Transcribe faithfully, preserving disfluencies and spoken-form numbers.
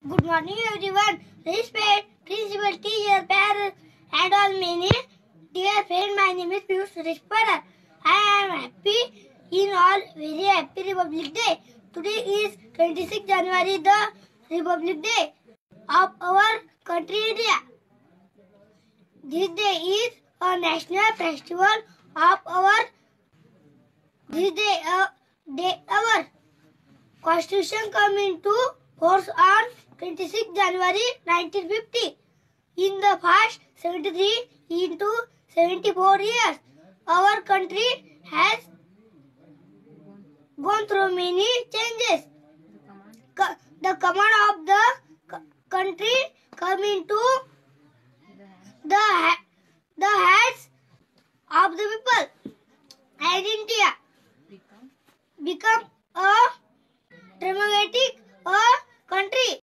Good morning everyone. Respect, principal, teacher, parents and all many dear friends. My name is 𝗥𝗲𝗽𝗂𝗯𝗹𝗶. I am happy in all very happy Republic Day. Today is twenty-sixth January, the Republic Day of our country India. This day is a national festival of our this day, uh, day our Constitution come into force on twenty-sixth January nineteen fifty. In the past seventy-three into seventy-four years, our country has gone through many changes. The command of the country come into the, the heads of the people, and India become a democratic a country.